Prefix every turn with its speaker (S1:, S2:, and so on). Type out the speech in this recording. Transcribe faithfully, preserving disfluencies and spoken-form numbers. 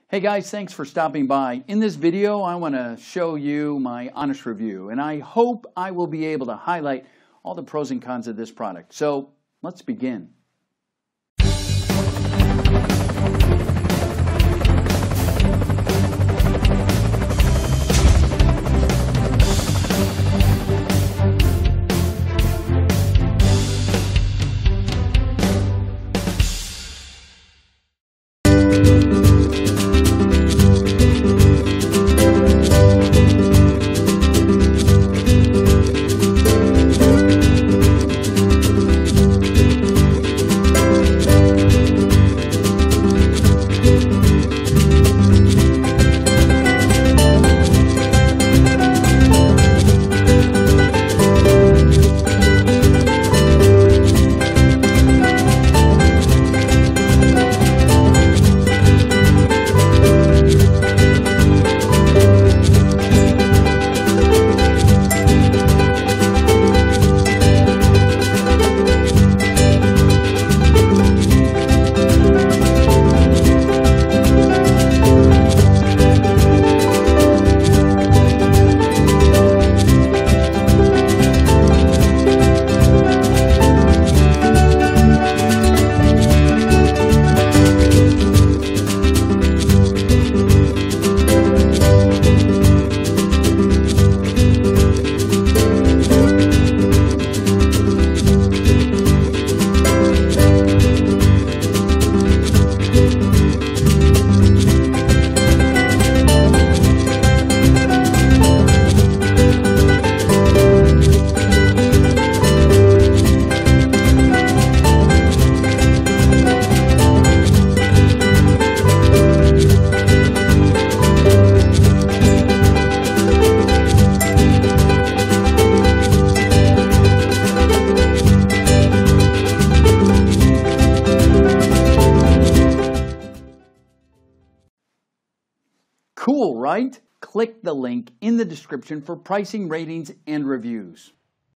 S1: Hey guys, thanks for stopping by. In this video, I want to show you my honest review, and I hope I will be able to highlight all the pros and cons of this product. So let's begin. Cool, right? Click the link in the description for pricing, ratings, and reviews.